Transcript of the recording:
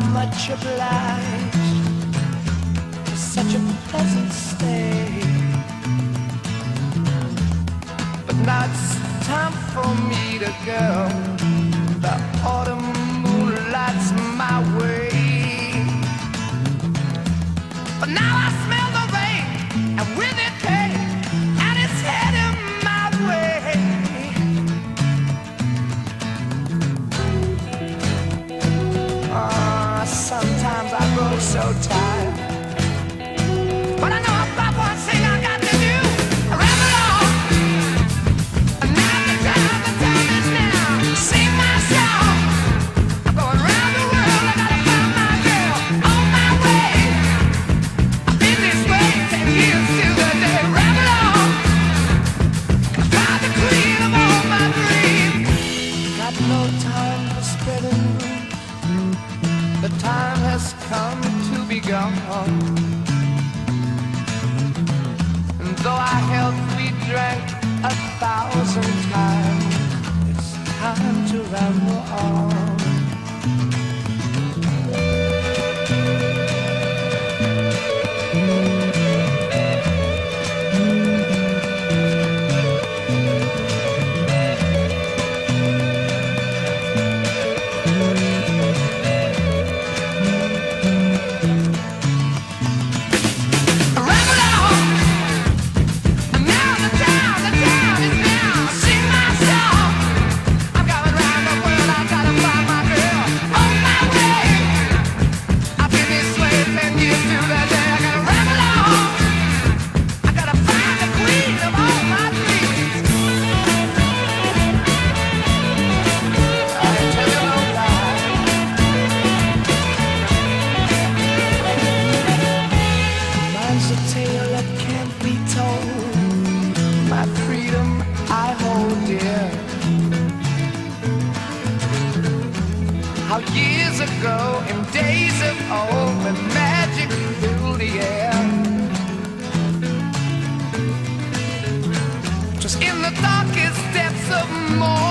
much obliged for such a pleasant stay. But now it's time for me to go. The autumn moonlights my way. But now I smell the rain, and with it pain, and it's heading my way. Sometimes I grow so tired, but I know about one thing I got to do. Ramble on. And now the time is now. Sing my song. I'm going round the world. I gotta find my girl on my way. I've been this way 10 years to the day. Ramble on. I found the queen of all my dreams. Got no time for spreading. The time has come to be gone. And though our health we drank 1,000 times, it's time to ramble on. How years ago, in days of old, when magic filled the air, just in the darkest depths of morning.